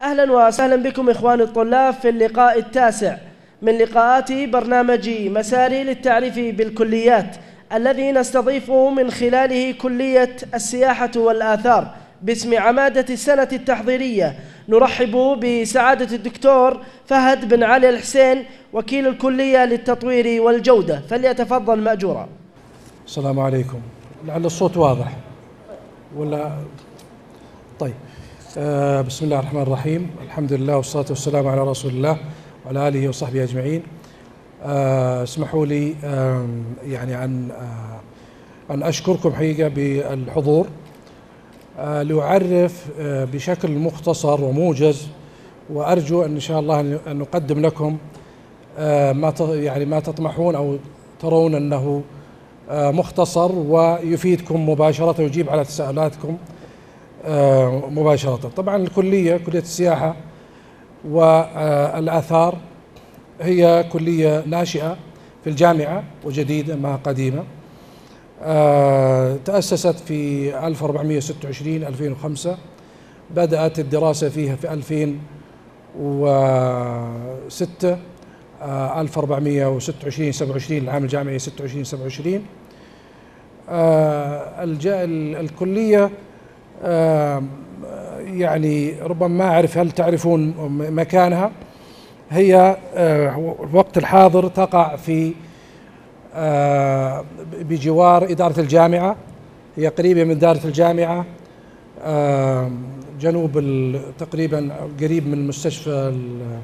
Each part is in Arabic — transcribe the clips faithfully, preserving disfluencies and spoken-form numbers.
أهلا وسهلا بكم إخواني الطلاب في اللقاء التاسع من لقاءات برنامج مساري للتعريف بالكليات، الذي نستضيف من خلاله كلية السياحة والآثار باسم عمادة السنة التحضيرية. نرحب بسعادة الدكتور فهد بن علي الحسين وكيل الكلية للتطوير والجودة، فليتفضل مأجورا. السلام عليكم. لعل الصوت واضح ولا؟ طيب. آه بسم الله الرحمن الرحيم، الحمد لله والصلاة والسلام على رسول الله وعلى آله وصحبه أجمعين. آه اسمحوا لي آه يعني أن آه أن أشكركم حقيقة بالحضور، آه لأعرف آه بشكل مختصر وموجز، وأرجو أن إن شاء الله أن نقدم لكم آه ما يعني ما تطمحون أو ترون أنه آه مختصر ويفيدكم مباشرة ويجيب على تساؤلاتكم آه مباشرة. طبعا الكلية كلية السياحة والآثار هي كلية ناشئة في الجامعة وجديدة ما قديمة. آه تأسست في ألف وأربعمئة وستة وعشرين ألفين وخمسة، بدأت الدراسة فيها في ألفين وستة آه ألف وأربعمئة وستة وعشرين سبعة وعشرين العام الجامعي ستة وعشرين سبعة وعشرين. آه الكلية آه يعني ربما ما أعرف هل تعرفون مكانها. هي آه الوقت الحاضر تقع في آه بجوار إدارة الجامعة، هي قريبة من إدارة الجامعة، آه جنوب تقريبا قريب من المستشفى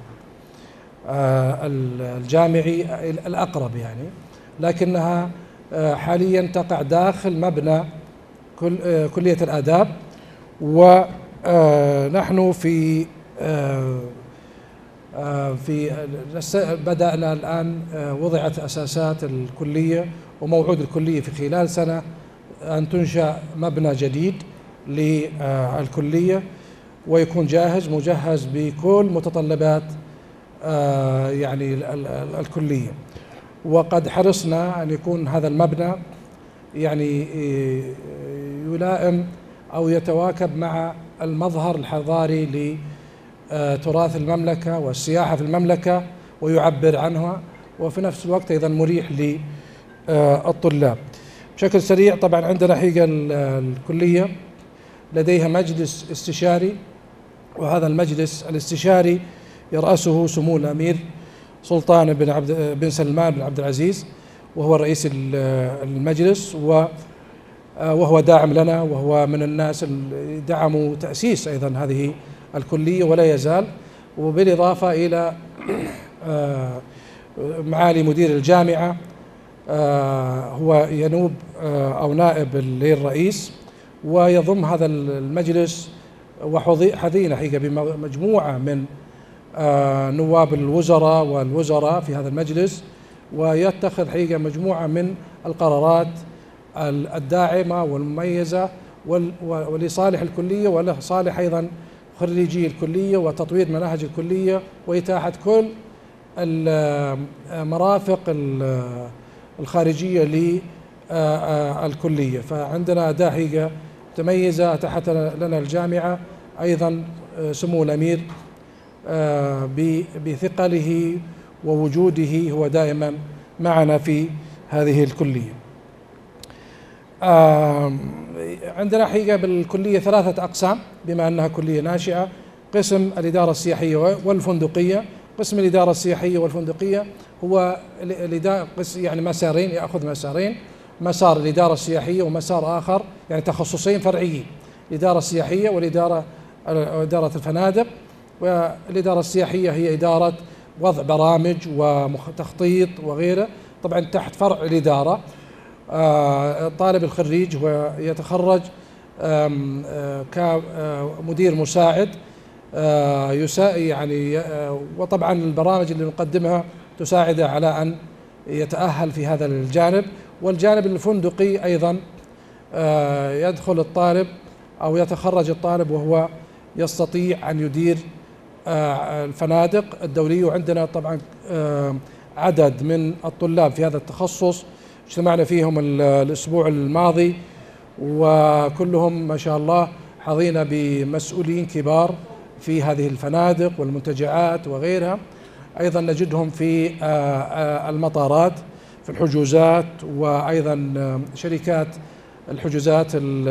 آه الجامعي الأقرب يعني، لكنها آه حاليا تقع داخل مبنى كل آه كلية الآداب. ونحن في آه في بدأنا الآن، وضعت أساسات الكلية وموعود الكلية في خلال سنة أن تنشأ مبنى جديد للكلية ويكون جاهز مجهز بكل متطلبات يعني الكلية. وقد حرصنا أن يكون هذا المبنى يعني يلائم أو يتواكب مع المظهر الحضاري ل تراث المملكة والسياحة في المملكة ويعبر عنها، وفي نفس الوقت أيضا مريح للطلاب. بشكل سريع، طبعا عندنا حقيقة الكلية لديها مجلس استشاري، وهذا المجلس الاستشاري يرأسه سمو الأمير سلطان بن عبد بن سلمان بن عبد العزيز، وهو رئيس المجلس وهو داعم لنا، وهو من الناس اللي دعموا تأسيس أيضا هذه الكلية ولا يزال. وبالإضافة إلى معالي مدير الجامعة، هو ينوب أو نائب للرئيس، ويضم هذا المجلس وحظينا حقيقة بمجموعة من نواب الوزراء والوزراء في هذا المجلس، ويتخذ حقيقة مجموعة من القرارات الداعمة والمميزة ولصالح الكلية ولصالح أيضا خريجي الكلية وتطوير مناهج الكلية وإتاحة كل المرافق الخارجية للكلية. فعندنا أداة حقيقة متميزة أتاحت لنا الجامعة، أيضا سمو الأمير بثقله ووجوده هو دائما معنا في هذه الكلية. عندنا حقيقة بالكلية ثلاثة أقسام بما أنها كلية ناشئة: قسم الإدارة السياحية والفندقية. قسم الإدارة السياحية والفندقية هو يعني مسارين، يأخذ مسارين: مسار الإدارة السياحية ومسار آخر يعني تخصصين فرعيين: الإدارة السياحية والإدارة إدارة الفنادق. والإدارة السياحية هي إدارة وضع برامج وتخطيط وغيره، طبعا تحت فرع الإدارة. الطالب الخريج ويتخرج كمدير مساعد يعني، وطبعا البرامج اللي نقدمها تساعده على أن يتأهل في هذا الجانب. والجانب الفندقي أيضا يدخل الطالب أو يتخرج الطالب وهو يستطيع أن يدير الفنادق الدولية. وعندنا طبعا عدد من الطلاب في هذا التخصص اجتمعنا فيهم الأسبوع الماضي، وكلهم ما شاء الله حظينا بمسؤولين كبار في هذه الفنادق والمنتجعات وغيرها. أيضا نجدهم في المطارات في الحجوزات، وأيضا شركات الحجوزات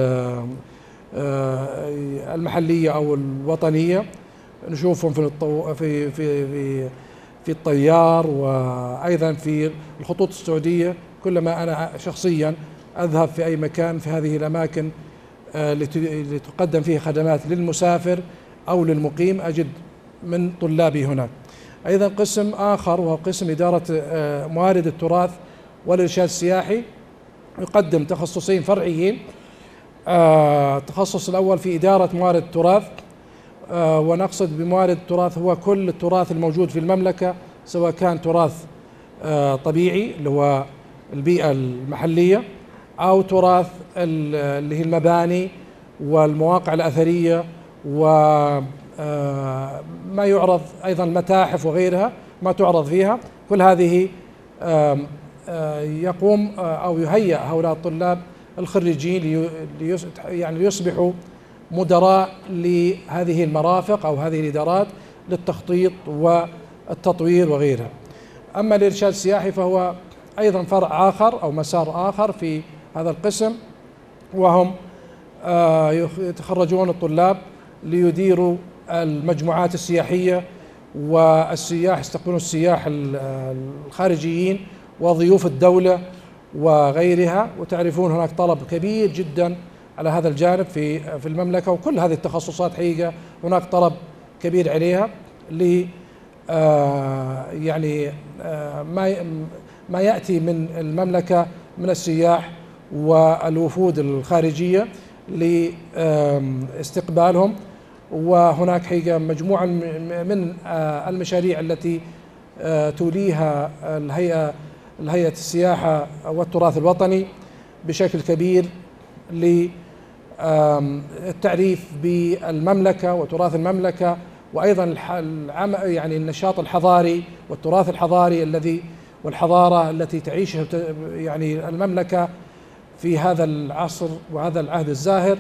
المحلية أو الوطنية نشوفهم في في في في في الطيار، وأيضا في الخطوط السعودية. كلما أنا شخصيا أذهب في أي مكان في هذه الأماكن لتقدم فيه خدمات للمسافر أو للمقيم أجد من طلابي هناك. أيضا قسم آخر وهو قسم إدارة موارد التراث والإرشاد السياحي، يقدم تخصصين فرعيين. التخصص الأول في إدارة موارد التراث، ونقصد بموارد التراث هو كل التراث الموجود في المملكة، سواء كان تراث طبيعي اللي هو البيئة المحلية، أو تراث اللي هي المباني والمواقع الأثرية، وما يعرض أيضا المتاحف وغيرها ما تعرض فيها. كل هذه يقوم أو يهيأ هؤلاء الطلاب الخريجين يعني ليصبحوا مدراء لهذه المرافق أو هذه الإدارات للتخطيط والتطوير وغيرها. أما الإرشاد السياحي فهو أيضا فرع آخر أو مسار آخر في هذا القسم، وهم يتخرجون الطلاب ليديروا المجموعات السياحية، والسياح يستقبلون السياح الخارجيين وضيوف الدولة وغيرها. وتعرفون هناك طلب كبير جدا على هذا الجانب في في المملكة، وكل هذه التخصصات حقيقة هناك طلب كبير عليها ل يعني ما ما يأتي من المملكة من السياح والوفود الخارجية لاستقبالهم. وهناك حقيقة مجموعة من المشاريع التي توليها الهيئة الهيئة السياحة والتراث الوطني بشكل كبير للتعريف بالمملكة وتراث المملكة، وأيضا يعني النشاط الحضاري والتراث الحضاري الذي والحضارة التي تعيشها يعني المملكة في هذا العصر وهذا العهد الزاهر.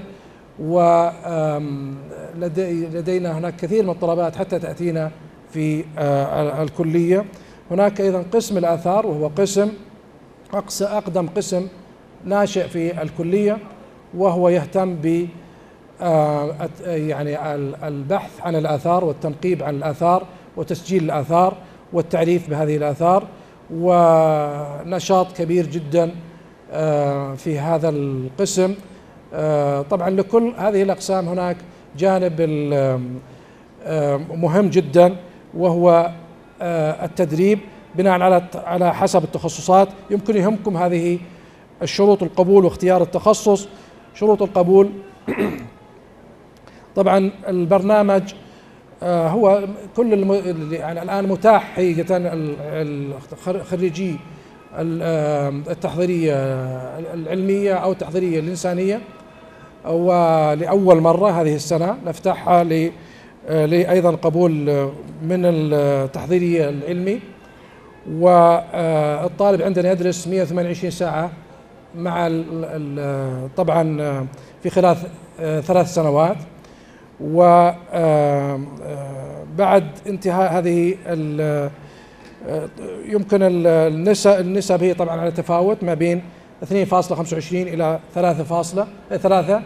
ولدينا هناك كثير من الطلبات حتى تأتينا في الكلية. هناك أيضا قسم الآثار، وهو قسم أقدم قسم ناشئ في الكلية، وهو يهتم ب يعني البحث عن الآثار والتنقيب عن الآثار وتسجيل الآثار والتعريف بهذه الآثار، ونشاط كبير جدا في هذا القسم. طبعا لكل هذه الأقسام هناك جانب مهم جدا، وهو التدريب بناء على على حسب التخصصات. يمكن يهمكم هذه الشروط القبول واختيار التخصص. شروط القبول طبعا البرنامج هو كل الم... يعني الآن متاح حقيقة الخريجي التحضيرية العلمية أو التحضيرية الإنسانية، ولأول مرة هذه السنة نفتحها ل أيضا قبول من التحضيرية العلمي. والطالب عندنا يدرس مئة وثمانية وعشرين ساعة مع طبعا في خلال ثلاث سنوات. وبعد انتهاء هذه يمكن النسب النسب هي طبعا على تفاوت ما بين اثنين فاصلة خمسة وعشرين إلى ثلاثة فاصلة ثلاثة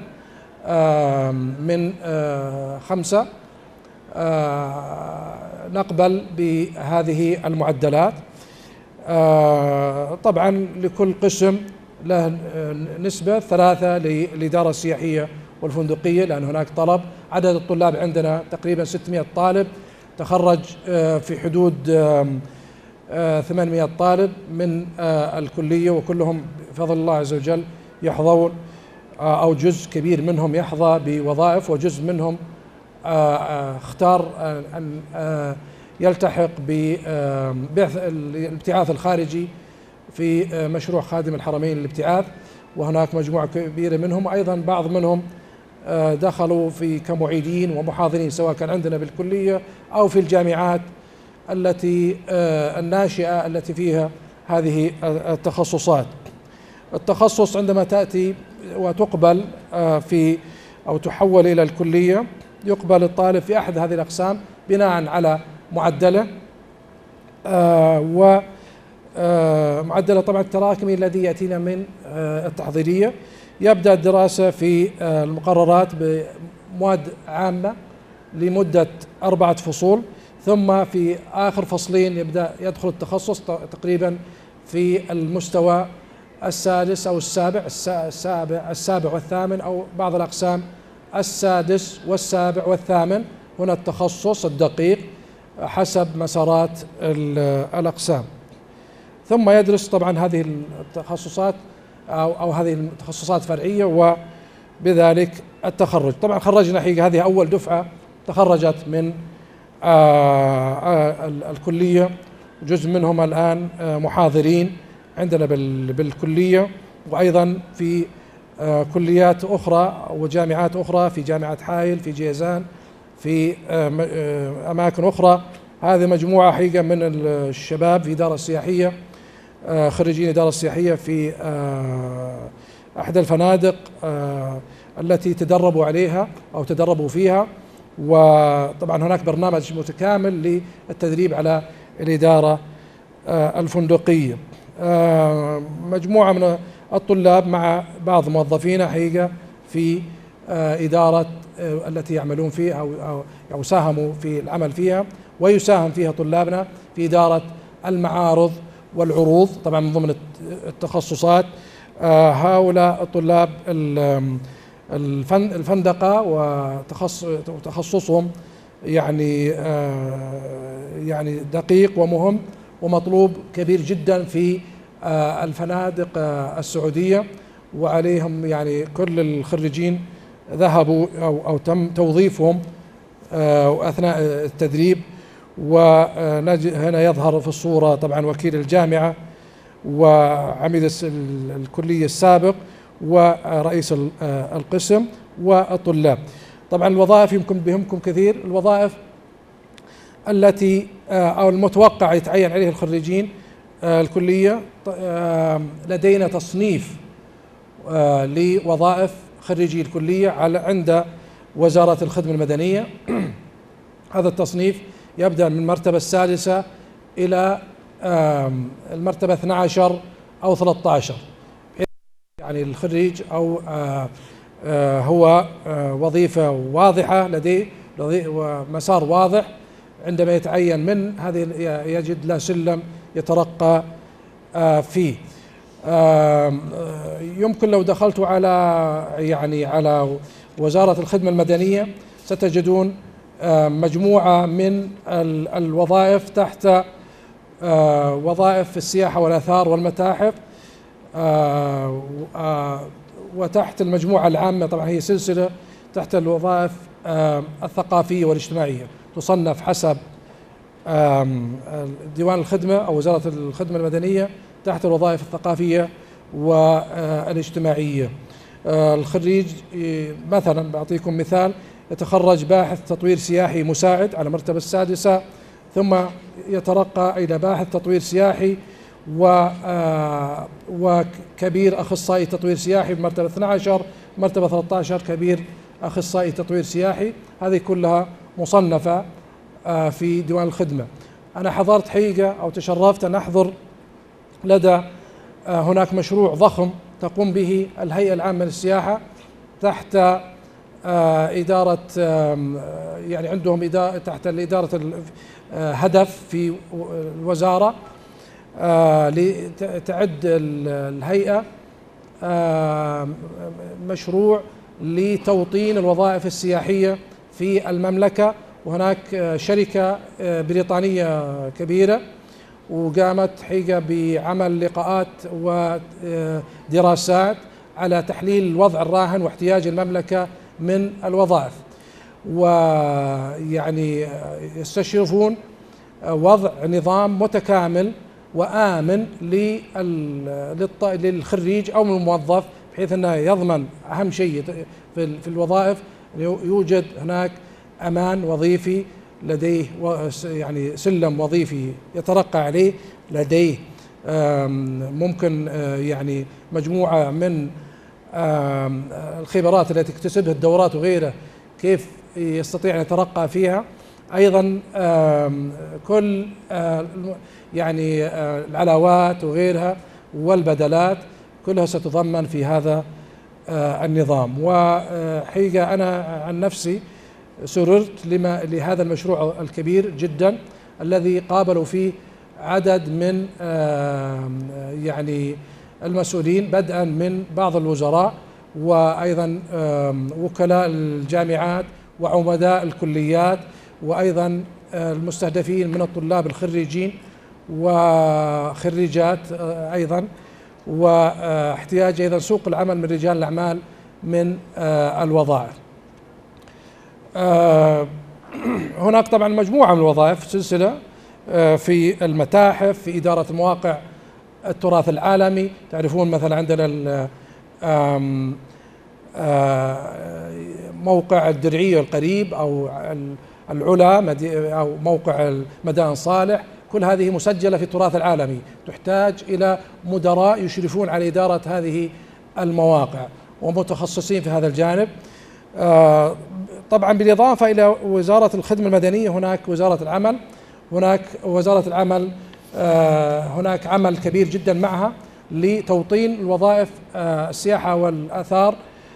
من خمسة نقبل بهذه المعدلات. طبعا لكل قسم له نسبة ثلاثة للإدارة السياحية والفندقية، لأن هناك طلب. عدد الطلاب عندنا تقريبا ستمئة طالب، تخرج في حدود ثمانمئة طالب من الكلية، وكلهم بفضل الله عز وجل يحظون أو جزء كبير منهم يحظى بوظائف، وجزء منهم اختار أن يلتحق ببعث الابتعاث الخارجي في مشروع خادم الحرمين للابتعاث. وهناك مجموعة كبيرة منهم، أيضا بعض منهم دخلوا في كمعيدين ومحاضرين سواء كان عندنا بالكلية أو في الجامعات التي الناشئة التي فيها هذه التخصصات. التخصص عندما تأتي وتقبل في أو تحول إلى الكلية يقبل الطالب في أحد هذه الأقسام بناء على معدله، آه و آه معدله طبعا التراكمي الذي يأتينا من آه التحضيرية. يبدأ الدراسة في آه المقررات بمواد عامة لمدة أربعة فصول، ثم في آخر فصلين يبدأ يدخل التخصص تقريبا في المستوى السادس أو السابع السابع السابع والثامن، أو بعض الأقسام السادس والسابع والثامن. هنا التخصص الدقيق حسب مسارات الأقسام. ثم يدرس طبعا هذه التخصصات أو, أو هذه التخصصات فرعية، وبذلك التخرج. طبعا خرجنا حقيقة هذه أول دفعة تخرجت من آآ آآ الكلية، جزء منهم الآن محاضرين عندنا بالكلية، وأيضا في كليات أخرى وجامعات أخرى، في جامعة حائل، في جيزان، في أماكن أخرى. هذه مجموعة حقيقة من الشباب في إدارة السياحية، خريجين إدارة السياحية في أحد الفنادق التي تدربوا عليها أو تدربوا فيها. وطبعا هناك برنامج متكامل للتدريب على الإدارة الفندقية. مجموعة من الطلاب مع بعض موظفين حقيقة في إدارة التي يعملون فيها أو أو ساهموا في العمل فيها، ويساهم فيها طلابنا في إدارة المعارض والعروض طبعا من ضمن التخصصات. هؤلاء الطلاب الفندقة وتخصصهم يعني يعني دقيق ومهم ومطلوب كبير جدا في الفنادق السعودية، وعليهم يعني كل الخريجين ذهبوا أو أو تم توظيفهم أثناء التدريب. وهنا يظهر في الصورة طبعا وكيل الجامعة وعميد الكلية السابق ورئيس القسم والطلاب. طبعا الوظائف يمكن بهمكم كثير، الوظائف التي أو المتوقع يتعين عليه الخريجين الكلية. لدينا تصنيف لوظائف خريجي الكلية على عند وزارة الخدمة المدنية. هذا التصنيف يبدأ من المرتبة السادسة إلى المرتبة اثني عشر أو ثلاثة عشر، يعني الخريج أو هو وظيفة واضحة لديه ومسار واضح. عندما يتعين من هذه يجد له سلم يترقى فيه. يمكن لو دخلت على يعني على وزارة الخدمة المدنية ستجدون مجموعة من الوظائف تحت وظائف في السياحة والآثار والمتاحف، وتحت المجموعة العامة طبعا هي سلسلة تحت الوظائف الثقافية والاجتماعية، تصنف حسب ديوان الخدمة أو وزارة الخدمة المدنية تحت الوظائف الثقافية والاجتماعية. الخريج مثلا بعطيكم مثال، يتخرج باحث تطوير سياحي مساعد على المرتبة السادسة، ثم يترقى إلى باحث تطوير سياحي وكبير أخصائي تطوير سياحي بمرتبة اثني عشر، مرتبة ثلاثة عشر كبير أخصائي تطوير سياحي. هذه كلها مصنفة في ديوان الخدمة. أنا حضرت حقيقة أو تشرفت أن أحضر لدى هناك مشروع ضخم تقوم به الهيئة العامة للسياحة تحت إدارة يعني عندهم إدارة تحت الإدارة هدف في الوزارة لتعد الهيئة مشروع لتوطين الوظائف السياحية في المملكة. وهناك شركة بريطانية كبيرة وقامت حقيقة بعمل لقاءات ودراسات على تحليل الوضع الراهن واحتياج المملكة من الوظائف، ويعني يستشرفون وضع نظام متكامل وآمن للخريج أو الموظف، بحيث أنه يضمن أهم شيء في الوظائف يوجد هناك أمان وظيفي، لديه يعني سلم وظيفي يترقى عليه، لديه ممكن يعني مجموعة من الخبرات التي تكتسبها الدورات وغيره، كيف يستطيع أن يترقى فيها. أيضا كل يعني العلاوات وغيرها والبدلات كلها ستضمن في هذا النظام. وحقيقة أنا عن نفسي سررت لما لهذا المشروع الكبير جدا الذي قابلوا فيه عدد من يعني المسؤولين، بدءا من بعض الوزراء وأيضا وكلاء الجامعات وعمداء الكليات، وأيضا المستهدفين من الطلاب الخريجين وخريجات أيضا، واحتياج أيضا سوق العمل من رجال الأعمال من الوظائف. هناك طبعا مجموعة من الوظائف، سلسلة في المتاحف، في إدارة مواقع التراث العالمي. تعرفون مثلا عندنا موقع الدرعية القريب أو العلا أو موقع مدائن صالح، كل هذه مسجلة في التراث العالمي، تحتاج إلى مدراء يشرفون على إدارة هذه المواقع ومتخصصين في هذا الجانب. طبعا بالإضافة إلى وزارة الخدمة المدنية هناك وزارة العمل، هناك وزارة العمل هناك عمل كبير جدا معها لتوطين الوظائف السياحة والآثار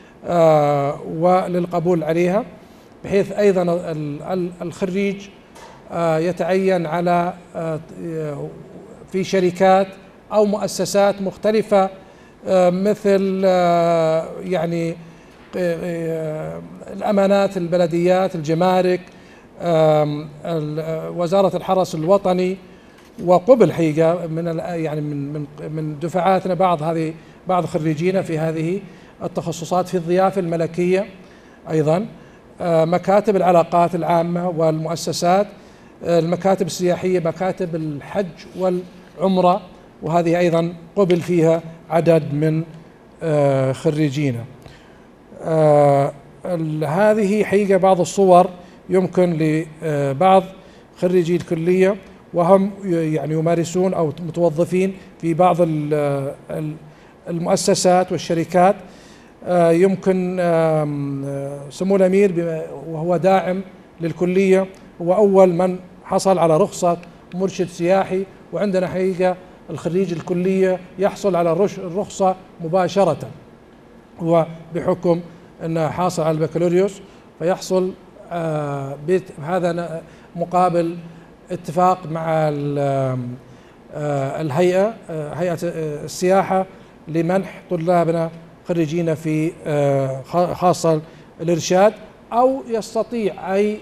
وللقبول عليها، بحيث أيضا الخريج يتعين على في شركات أو مؤسسات مختلفة مثل يعني الأمانات، البلديات، الجمارك، وزارة الحرس الوطني، وقبل حقيقة من يعني من من من دفعاتنا بعض هذه بعض خريجينا في هذه التخصصات في الضيافة الملكية، أيضا مكاتب العلاقات العامة والمؤسسات، المكاتب السياحية، مكاتب الحج والعمرة، وهذه أيضا قبل فيها عدد من خريجينا. هذه حقيقة بعض الصور يمكن لبعض خريجي الكلية وهم يعني يمارسون أو متوظفين في بعض المؤسسات والشركات. يمكن سمو الأمير وهو داعم للكلية هو أول من حصل على رخصة مرشد سياحي، وعندنا حقيقة الخريج الكلية يحصل على الرخصة مباشرة، وبحكم أنه حاصل على البكالوريوس فيحصل هذا مقابل اتفاق مع الهيئة هيئة السياحة لمنح طلابنا خريجين في خاصة الإرشاد، أو يستطيع أي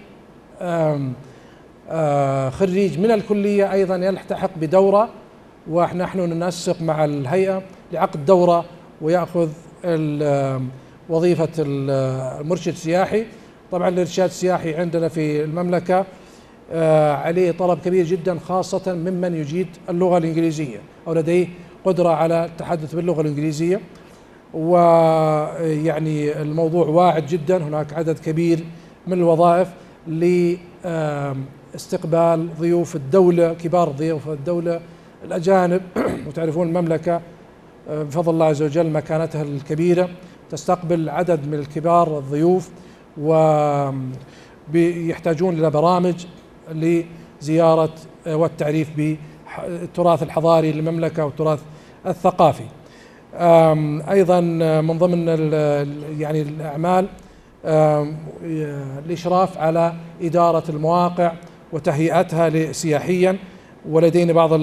خريج من الكلية أيضا يلتحق بدورة، ونحن ننسق مع الهيئة لعقد دورة ويأخذ وظيفة المرشد السياحي. طبعا الإرشاد السياحي عندنا في المملكة عليه طلب كبير جدا، خاصة ممن يجيد اللغة الإنجليزية أو لديه قدرة على التحدث باللغة الإنجليزية، ويعني الموضوع واعد جدا. هناك عدد كبير من الوظائف لاستقبال ضيوف الدولة، كبار ضيوف الدولة الأجانب. وتعرفون المملكة بفضل الله عز وجل مكانتها الكبيرة تستقبل عدد من الكبار الضيوف، ويحتاجون إلى برامج لزيارة والتعريف بالتراث الحضاري للمملكة والتراث الثقافي. أيضا من ضمن يعني الأعمال الإشراف على إدارة المواقع وتهيئتها سياحيا، ولدينا بعض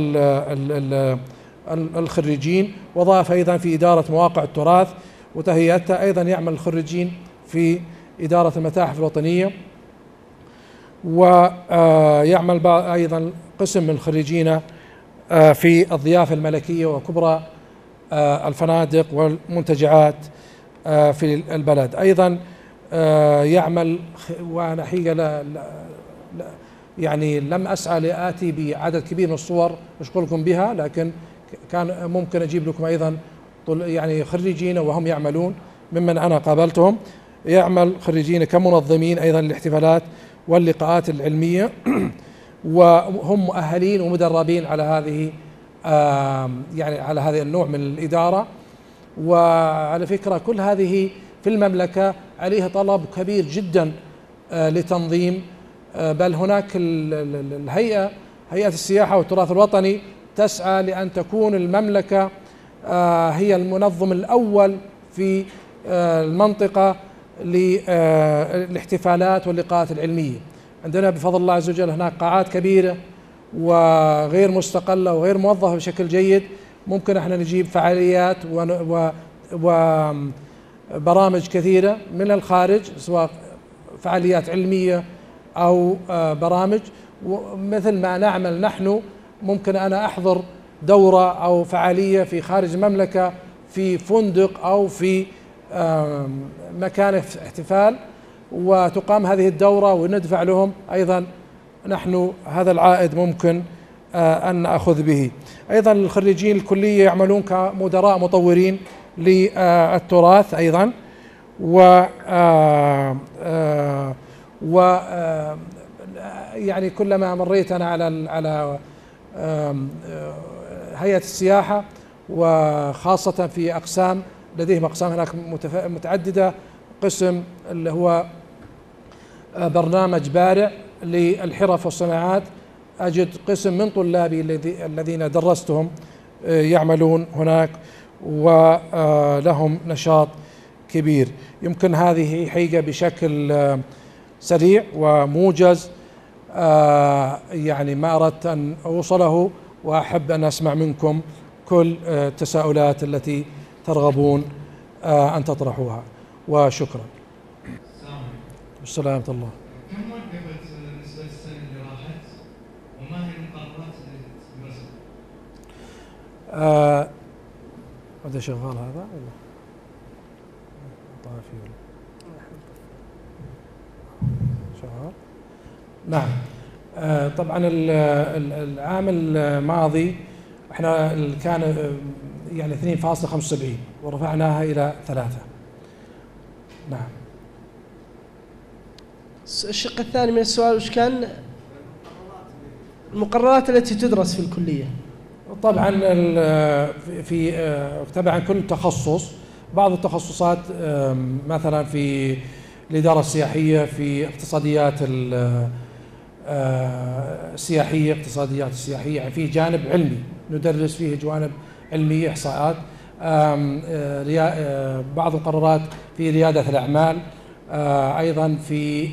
الخريجين وظائف أيضا في إدارة مواقع التراث وتهيئتها. أيضا يعمل الخريجين في إدارة المتاحف الوطنية، ويعمل أيضا قسم من الخريجين في الضيافة الملكية وكبرى الفنادق والمنتجعات في البلد. أيضا يعمل، وأنا حقيقة لا لا يعني لم أسعى لآتي بعدد كبير من الصور أشغلكم بها، لكن كان ممكن أجيب لكم أيضا يعني خريجين وهم يعملون ممن أنا قابلتهم. يعمل خريجين كمنظمين أيضا للاحتفالات واللقاءات العلمية، وهم مؤهلين ومدربين على هذه يعني على هذا النوع من الإدارة. وعلى فكرة كل هذه في المملكة عليها طلب كبير جدا لتنظيم، بل هناك الهيئة هيئة السياحة والتراث الوطني تسعى لأن تكون المملكة هي المنظم الأول في المنطقة للاحتفالات واللقاءات العلمية. عندنا بفضل الله عز وجل هناك قاعات كبيرة وغير مستقلة وغير موظفة بشكل جيد، ممكن احنا نجيب فعاليات وبرامج كثيرة من الخارج، سواء فعاليات علمية أو برامج، مثل ما نعمل نحن. ممكن أنا أحضر دورة أو فعالية في خارج المملكة في فندق أو في مكان احتفال، وتقام هذه الدورة وندفع لهم أيضا نحن هذا العائد ممكن أن نأخذ به. أيضا الخريجين الكلية يعملون كمدراء مطورين للتراث أيضا، و و يعني كلما مريت أنا على على هيئة السياحة، وخاصة في أقسام، لديهم أقسام هناك متعددة، قسم اللي هو برنامج بارع للحرف والصناعات، أجد قسم من طلابي الذين درستهم يعملون هناك ولهم نشاط كبير. يمكن هذه حقيقة بشكل سريع وموجز يعني ما أردت أن أوصله، وأحب أن أسمع منكم كل التساؤلات التي ترغبون أن تطرحوها، وشكرا. السلام ورحمة الله. كم وقفت بالنسبة للسنة اللي راحت، وما هي المقررات اللي تدرسها؟ آه هذا شغال هذا ولا طافي ولا شغال؟ نعم. آه طبعا العام الماضي احنا كان يعني اثنين فاصلة خمسة وسبعين ورفعناها إلى ثلاثة. نعم. الشق الثاني من السؤال وش كان؟ المقررات التي تدرس في الكلية. طبعا في طبعا كل تخصص، بعض التخصصات مثلا في الإدارة السياحية، في اقتصاديات السياحية، اقتصاديات السياحية يعني في جانب علمي ندرس فيه جوانب علمية، إحصاءات. بعض القرارات في ريادة الأعمال، أيضا في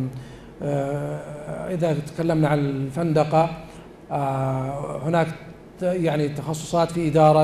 إذا تكلمنا عن الفندقة هناك يعني تخصصات في إدارة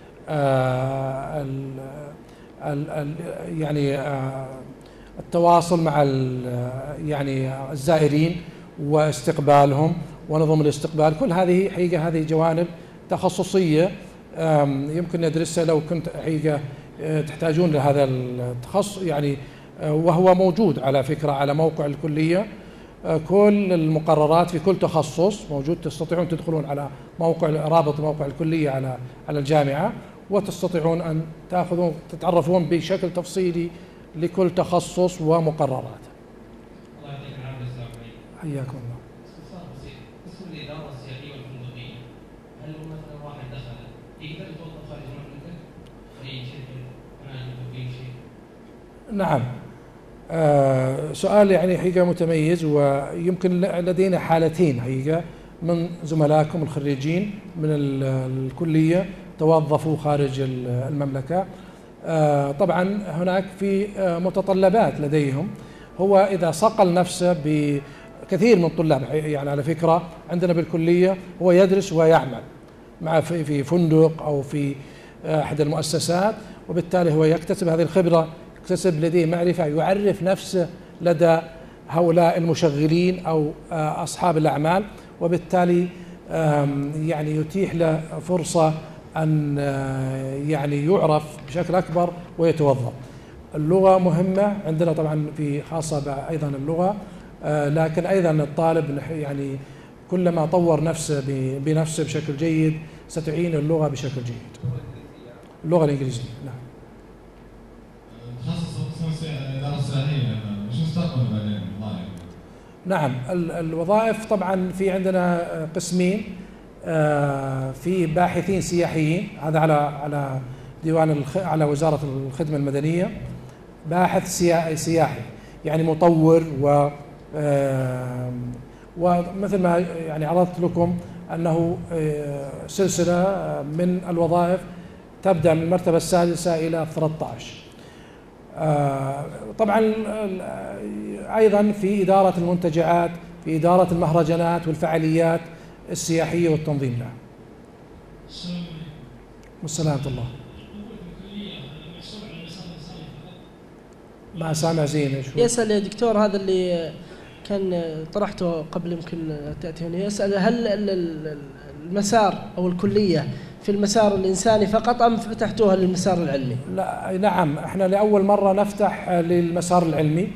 يعني التواصل مع يعني الزائرين واستقبالهم ونظم الاستقبال. كل هذه حقيقة هذه جوانب تخصصية يمكن ندرسها لو كنت حقيقة تحتاجون لهذا التخصص يعني، وهو موجود على فكرة على موقع الكلية. كل المقررات في كل تخصص موجود، تستطيعون تدخلون على موقع رابط موقع الكلية على على الجامعة، وتستطيعون أن تأخذون تتعرفون بشكل تفصيلي لكل تخصص ومقرراته. الله يعطيك العافية أستاذ عبيد. حياكم الله. استفسار بسيط، بالنسبة للإدارة السياحية والفندقية، هل لو مثلا واحد دخل يقدر يتوظف خارج المملكة في أي شركة فنادق أو في شيء؟ نعم. آه سؤال يعني حقيقة متميز، ويمكن لدينا حالتين حقيقة من زملائكم الخريجين من الكلية توظفوا خارج المملكة. آه طبعا هناك في آه متطلبات لديهم، هو إذا صقل نفسه بكثير من الطلاب يعني على فكرة عندنا بالكلية هو يدرس ويعمل مع في, في فندق أو في أحد المؤسسات، وبالتالي هو يكتسب هذه الخبرة، يكتسب لديه معرفة، يعرف نفسه لدى هؤلاء المشغلين أو أصحاب الأعمال، وبالتالي يعني يتيح له فرصة أن يعني يعرف بشكل أكبر ويتوظف. اللغة مهمة عندنا طبعا في خاصة أيضا اللغة، لكن أيضا الطالب يعني كلما طور نفسه بنفسه بشكل جيد ستعين اللغة بشكل جيد. اللغة الإنجليزية. نعم. تخصص الإدارة السياحية، شو مستقبل بعدين الوظائف؟ نعم، الوظائف طبعا في عندنا قسمين، في باحثين سياحيين، هذا على على ديوان الخ... على وزارة الخدمة المدنية، باحث سياحي يعني مطور و ومثل ما يعني عرضت لكم أنه سلسلة من الوظائف تبدأ من المرتبة السادسة إلى ثلاثة عشر. طبعا أيضا في إدارة المنتجعات، في إدارة المهرجانات والفعاليات السياحية والتنظيم لها. والسلام الله. ما سامع زين. يسأل يا دكتور، هذا اللي كان طرحته قبل يمكن تأتي هنا، يسأل هل المسار أو الكلية في المسار الإنساني فقط أم فتحتوها للمسار العلمي؟ لا نعم، احنا لأول مرة نفتح للمسار العلمي،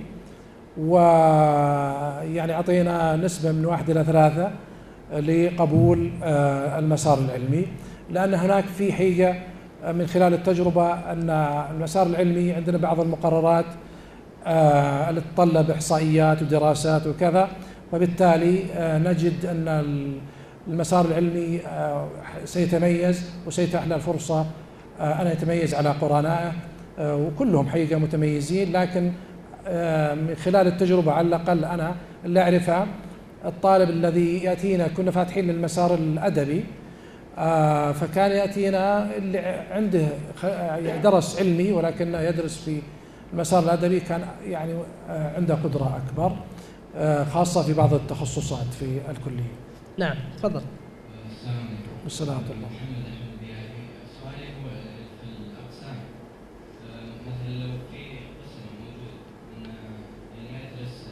ويعني أعطينا نسبة من واحد إلى ثلاثة لقبول المسار العلمي، لأن هناك في حقيقة من خلال التجربة أن المسار العلمي عندنا بعض المقررات اللي تتطلب إحصائيات ودراسات وكذا، وبالتالي نجد أن المسار العلمي سيتميز وسيتاح له الفرصة أن يتميز على قرنائه، وكلهم حقيقة متميزين، لكن من خلال التجربة على الأقل أنا اللي أعرفها، الطالب الذي يأتينا كنا فاتحين للمسار الأدبي، فكان يأتينا اللي عنده درس علمي ولكنه يدرس في المسار الأدبي كان يعني عنده قدرة أكبر، خاصة في بعض التخصصات في الكلية. نعم تفضل. السلام عليكم. سؤالي هو في الأقسام، مثلا لو في قسم موجود أن يعني يدرس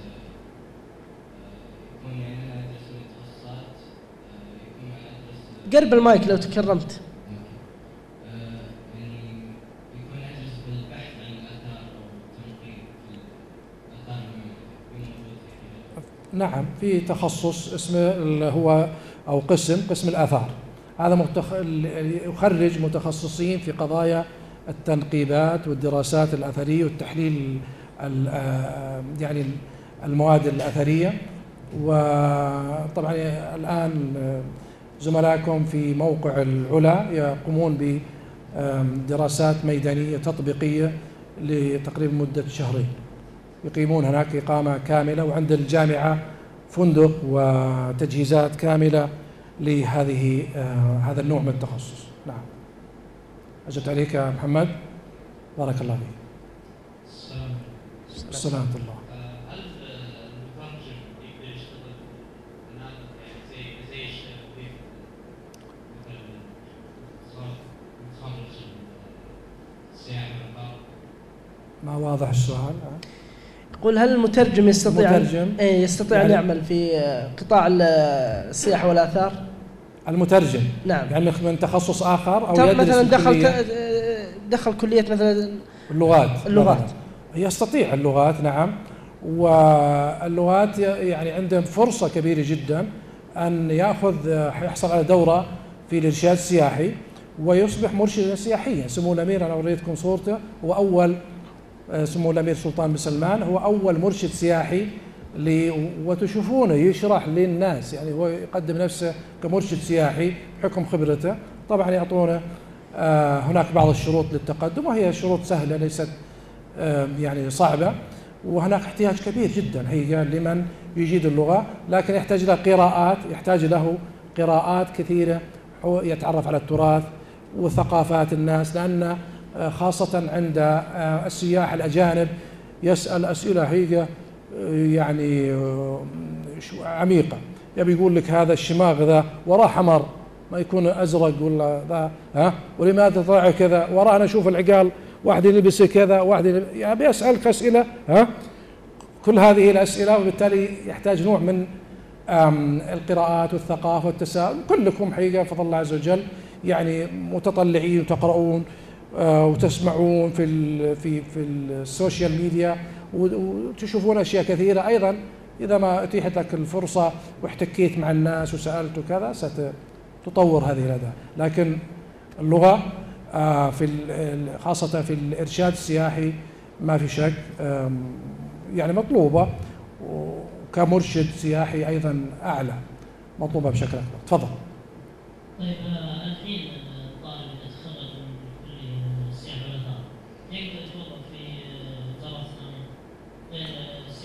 يكون يعني أنا أدرس التخصصات، يكون أدرس قرب المايك لو تكرمت. يعني يكون أدرس بالبحث عن الآثار أو التنقيب في الآثار الموجودة في. نعم، في تخصص اسمه هو أو قسم قسم الآثار، هذا متخ... يخرج متخصصين في قضايا التنقيبات والدراسات الأثرية والتحليل ال... يعني المواد الأثرية. وطبعا الآن زملائكم في موقع العلا يقومون بدراسات ميدانية تطبيقية لتقريبا مدة شهرين، يقيمون هناك إقامة كاملة، وعند الجامعة فندق وتجهيزات كاملة لهذه آه هذا النوع من التخصص. نعم. أجبت عليك يا محمد، بارك الله فيك. السلام عليكم. السلام ورحمة الله. هل المترجم يقدر يشتغل زي زي الشباب مثلا متخرج السياحة والآثار؟ ما واضح السؤال. يقول هل المترجم يستطيع المترجم ايه يستطيع يعني ان يعمل في قطاع السياحه والاثار؟ المترجم نعم، يعني من تخصص اخر او يدرس مثلا دخل كلية دخل كليه مثلا اللغات اللغات مثلاً. يستطيع اللغات نعم، واللغات يعني عنده فرصه كبيره جدا ان ياخذ يحصل على دوره في الارشاد السياحي ويصبح مرشدا سياحيا. سمو الامير انا وريتكم صورته، هو اول سمو الامير سلطان بن سلمان هو اول مرشد سياحي لي، وتشوفونه يشرح للناس، يعني هو يقدم نفسه كمرشد سياحي بحكم خبرته. طبعا يعطونه آه هناك بعض الشروط للتقدم، وهي شروط سهله ليست آه يعني صعبه، وهناك احتياج كبير جدا هي لمن يجيد اللغه، لكن يحتاج له قراءات، يحتاج له قراءات كثيره، يتعرف على التراث وثقافات الناس، لان خاصة عند السياح الأجانب يسأل أسئلة هي يعني عميقة، يبي يقول لك هذا الشماغ ذا وراه حمر، ما يكون أزرق ولا ذا، ها ولماذا طلع كذا، وراه أنا أشوف العقال واحد يلبس كذا واحد يلبس، يعني بيسألك أسئلة، ها كل هذه الأسئلة، وبالتالي يحتاج نوع من القراءات والثقافة والتساؤل. كلكم حقيقة بفضل الله عز وجل يعني متطلعين وتقرؤون وتسمعون في ال في في السوشيال ميديا وتشوفون اشياء كثيره. ايضا اذا ما اتيحت لك الفرصه واحتكيت مع الناس وسالت وكذا ستطور هذه الاداه، لكن اللغه في خاصه في الارشاد السياحي ما في شك يعني مطلوبه، وكمرشد سياحي ايضا اعلى مطلوبه بشكل اكبر. تفضل. طيب الحين الطالب يتخرج من كلية السياحة والآثار يقدر يتوظف في وزارة ثانية غير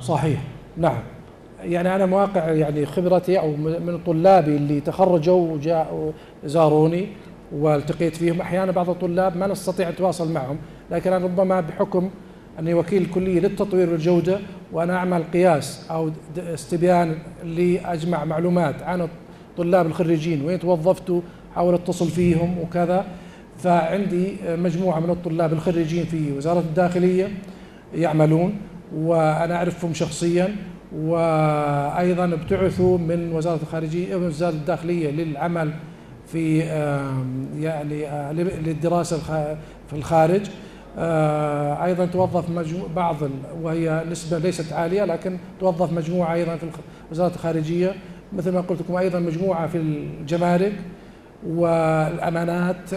صحيح، نعم. يعني أنا مواقع يعني خبرتي أو من طلابي اللي تخرجوا وجاءوا زاروني والتقيت فيهم، أحيانا بعض الطلاب ما نستطيع نتواصل معهم، لكن أنا ربما بحكم أني وكيل الكلية للتطوير والجودة وأنا أعمل قياس أو استبيان لأجمع معلومات عن الطلاب الخريجين وين توظفتوا، حاول اتصل فيهم وكذا. فعندي مجموعة من الطلاب الخريجين في وزارة الداخلية يعملون وأنا أعرفهم شخصيا، وأيضا ابتعثوا من وزارة الخارجية من وزارة الداخلية للعمل في يعني للدراسة في الخارج. أيضا توظف مجموعة بعض وهي نسبة ليست عالية، لكن توظف مجموعة أيضا في وزارة الخارجية مثل ما قلت لكم، أيضا مجموعة في الجمارك والأمانات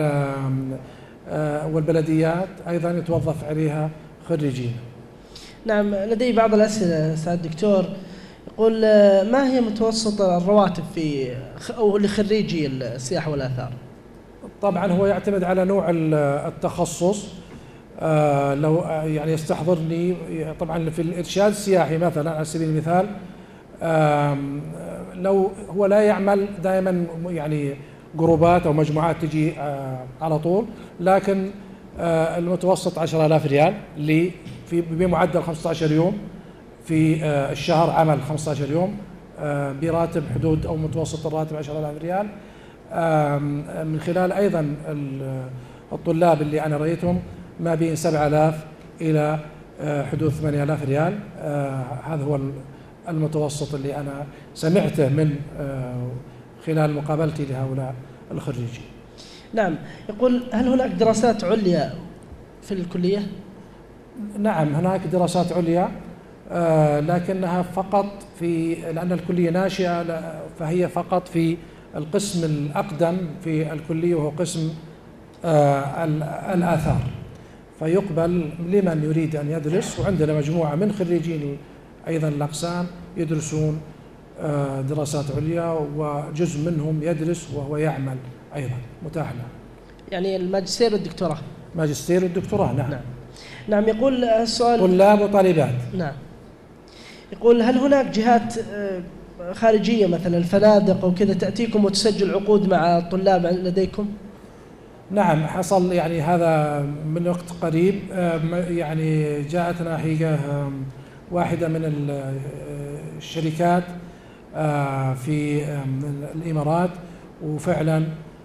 والبلديات أيضا يتوظف عليها خريجين. نعم، لدي بعض الأسئلة سعادة الدكتور. يقول ما هي متوسط الرواتب في أو لخريجي السياحة والآثار؟ طبعا هو يعتمد على نوع التخصص. آه لو يعني يستحضرني طبعا في الإرشاد السياحي مثلا على سبيل المثال، آه لو هو لا يعمل دائما يعني جروبات أو مجموعات تجي آه على طول، لكن آه المتوسط عشرة آلاف ريال اللي في بمعدل خمسة عشر يوم في آه الشهر، عمل خمسة عشر يوم آه براتب حدود أو متوسط الراتب عشرة آلاف ريال. آه من خلال أيضا الطلاب اللي أنا رأيتهم ما بين سبعة آلاف إلى آه حدود ثمانية آلاف ريال. آه هذا هو المتوسط اللي أنا سمعته من آه خلال مقابلتي لهؤلاء الخريجين. نعم، يقول هل هناك دراسات عليا في الكلية؟ نعم، هناك دراسات عليا آه لكنها فقط في، لأن الكلية ناشئة فهي فقط في القسم الأقدم في الكلية وهو قسم آه الآثار، فيقبل لمن يريد أن يدرس. وعندنا مجموعة من خريجين أيضا الأقسام يدرسون آه دراسات عليا، وجزء منهم يدرس وهو يعمل أيضا متاح له. يعني الماجستير والدكتوراه. ماجستير والدكتوراه، نعم. نعم. نعم، يقول السؤال طلاب وطالبات. نعم. يقول هل هناك جهات خارجية مثلا الفنادق أو كذا تأتيكم وتسجل عقود مع الطلاب لديكم؟ نعم، حصل يعني هذا من وقت قريب. يعني جاءتنا حقيقة واحدة من الشركات في الإمارات، وفعلا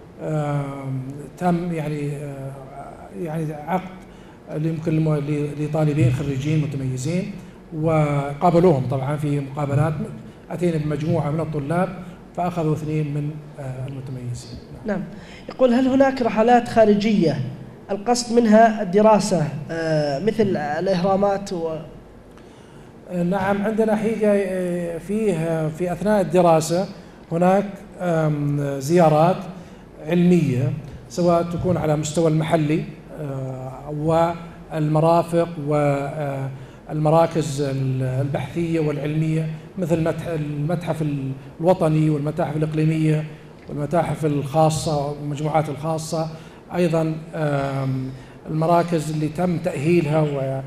تم يعني يعني عقد يمكن لطالبين خريجين متميزين، وقابلوهم طبعا في مقابلات. أتينا بمجموعة من الطلاب فأخذوا اثنين من المتميزين. نعم، يقول هل هناك رحلات خارجية القصد منها الدراسة مثل الإهرامات و... نعم، عندنا حقيقة فيه في أثناء الدراسة هناك زيارات علمية، سواء تكون على مستوى المحلي والمرافق والمراكز البحثية والعلمية مثل المتحف الوطني والمتاحف الإقليمية والمتاحف الخاصة والمجموعات الخاصة، أيضا المراكز اللي تم تأهيلها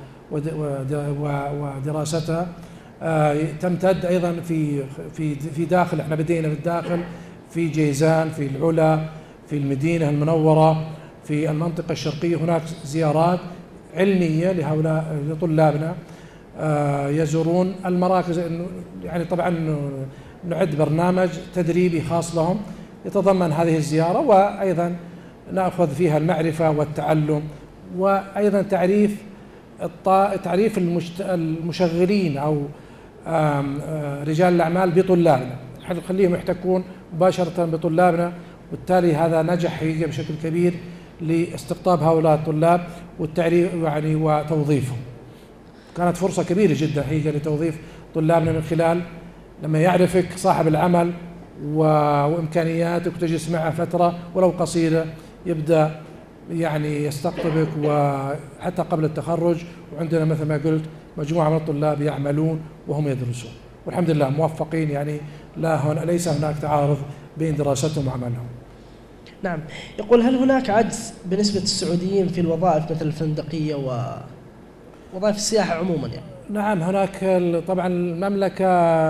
ودراستها تمتد أيضا في في في داخل. احنا بدينا في الداخل في جيزان، في العلا، في المدينة المنورة، في المنطقة الشرقية. هناك زيارات علمية لهؤلاء لطلابنا يزورون المراكز. يعني طبعا نعد برنامج تدريبي خاص لهم يتضمن هذه الزيارة، وأيضا نأخذ فيها المعرفة والتعلم، وأيضا تعريف تعريف المشغلين أو رجال الأعمال بطلابنا، نخليهم يحتكون مباشرة بطلابنا، وبالتالي هذا نجح حقيقة بشكل كبير لاستقطاب هؤلاء الطلاب والتعريف يعني وتوظيفهم. كانت فرصة كبيرة جدا حقيقة لتوظيف طلابنا من خلال لما يعرفك صاحب العمل وإمكانياتك وتجلس معه فترة ولو قصيرة، يبدأ يعني يستقطبك وحتى قبل التخرج. وعندنا مثل ما قلت مجموعة من الطلاب يعملون وهم يدرسون، والحمد لله موفقين. يعني لا هنا ليس هناك تعارض بين دراستهم وعملهم. نعم، يقول هل هناك عجز بالنسبة للسعوديين في الوظائف مثل الفندقية ووظائف السياحة عموما؟ يعني نعم، هناك طبعا المملكة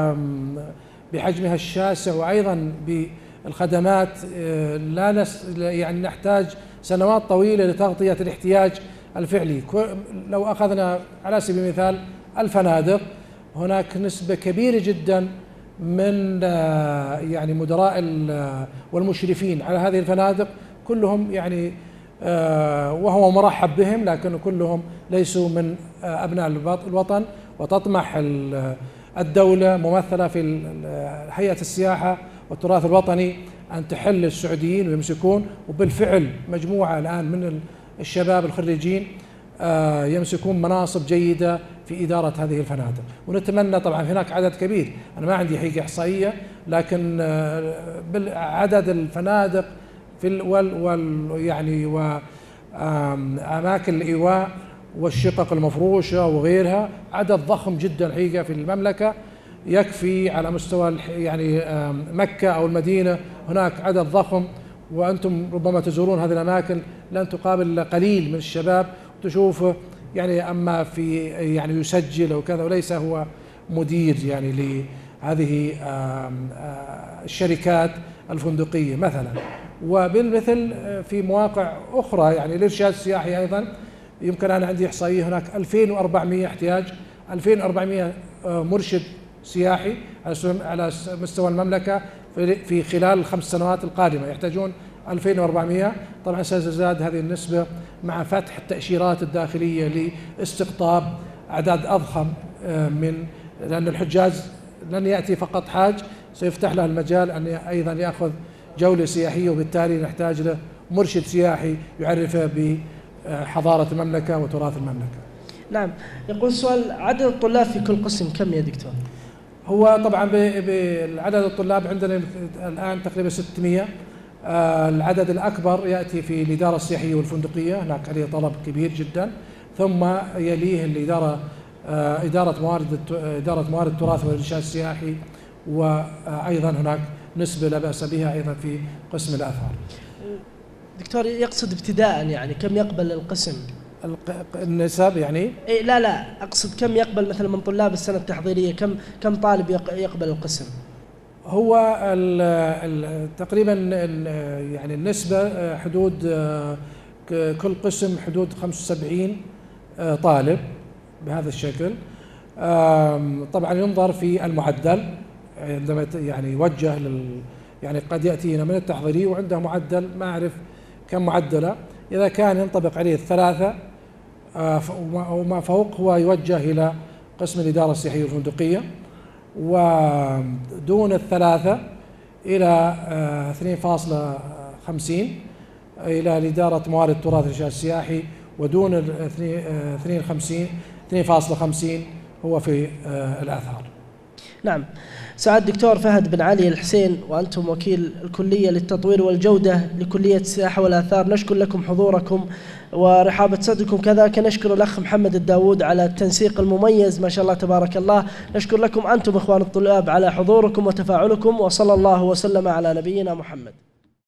بحجمها الشاسع وأيضا بالخدمات لا نس يعني نحتاج سنوات طويلة لتغطية الاحتياج الفعلي. لو أخذنا على سبيل المثال الفنادق، هناك نسبة كبيرة جدا من يعني مدراء والمشرفين على هذه الفنادق كلهم يعني وهو مرحب بهم، لكن كلهم ليسوا من أبناء الوطن. وتطمح الدولة ممثلة في هيئة السياحة والتراث الوطني أن تحل السعوديين ويمسكون، وبالفعل مجموعة الآن من الشباب الخريجين يمسكون مناصب جيدة في إدارة هذه الفنادق. ونتمنى طبعا هناك عدد كبير، أنا ما عندي حقيقة إحصائية، لكن عدد الفنادق في ال وال وال يعني وأماكن الإيواء والشقق المفروشة وغيرها عدد ضخم جدا حقيقة في المملكة، يكفي على مستوى يعني مكة أو المدينة هناك عدد ضخم. وأنتم ربما تزورون هذه الأماكن لن تقابل قليل من الشباب تشوفه يعني أما في يعني يسجل أو كذا، وليس هو مدير يعني لهذه الشركات الفندقية مثلا. وبالمثل في مواقع أخرى يعني الإرشاد السياحي أيضا يمكن أنا عندي إحصائية هناك ألفين وأربعمئة احتياج ألفين وأربعمئة مرشد سياحي على مستوى المملكة في خلال الخمس سنوات القادمة، يحتاجون ألفين وأربعمئة. طبعا ستزداد هذه النسبة مع فتح التأشيرات الداخلية لاستقطاب أعداد أضخم من، لأن الحجاج لن يأتي فقط حاج، سيفتح له المجال أن أيضا يأخذ جولة سياحية، وبالتالي نحتاج له مرشد سياحي يعرفه بحضارة المملكة وتراث المملكة. نعم. يقول سؤال: عدد الطلاب في كل قسم كم يا دكتور؟ هو طبعا بعدد الطلاب عندنا الآن تقريبا ستمئة. العدد الأكبر يأتي في الإدارة السياحية والفندقية، هناك عليه طلب كبير جدا، ثم يليه الإدارة إدارة موارد إدارة موارد التراث والإرشاد السياحي، وأيضا هناك نسبة لا بأس بها أيضا في قسم الآثار. دكتور يقصد ابتداء يعني كم يقبل القسم؟ النسب يعني؟ إيه لا لا أقصد كم يقبل مثلا من طلاب السنة التحضيرية، كم كم طالب يقبل القسم؟ هو ال ال تقريبا يعني النسبة حدود كل قسم حدود خمسة وسبعين طالب بهذا الشكل. طبعا ينظر في المعدل عندما يعني يوجه لل يعني قد يأتينا من التحضيري وعنده معدل ما أعرف كم معدله، إذا كان ينطبق عليه الثلاثة وما فوق هو يوجه إلى قسم الإدارة السياحية والفندقية، ودون الثلاثة إلى اثنين فاصلة خمسين إلى الإدارة موارد التراث والإرشاد السياحي، ودون اثنين فاصلة خمسين هو في الآثار. نعم. سعادة الدكتور فهد بن علي الحسين، وأنتم وكيل الكلية للتطوير والجودة لكلية السياحة والآثار، نشكر لكم حضوركم ورحابة صدركم، كذلك نشكر الأخ محمد الداود على التنسيق المميز ما شاء الله تبارك الله. نشكر لكم أنتم إخوان الطلاب على حضوركم وتفاعلكم، وصلى الله وسلم على نبينا محمد.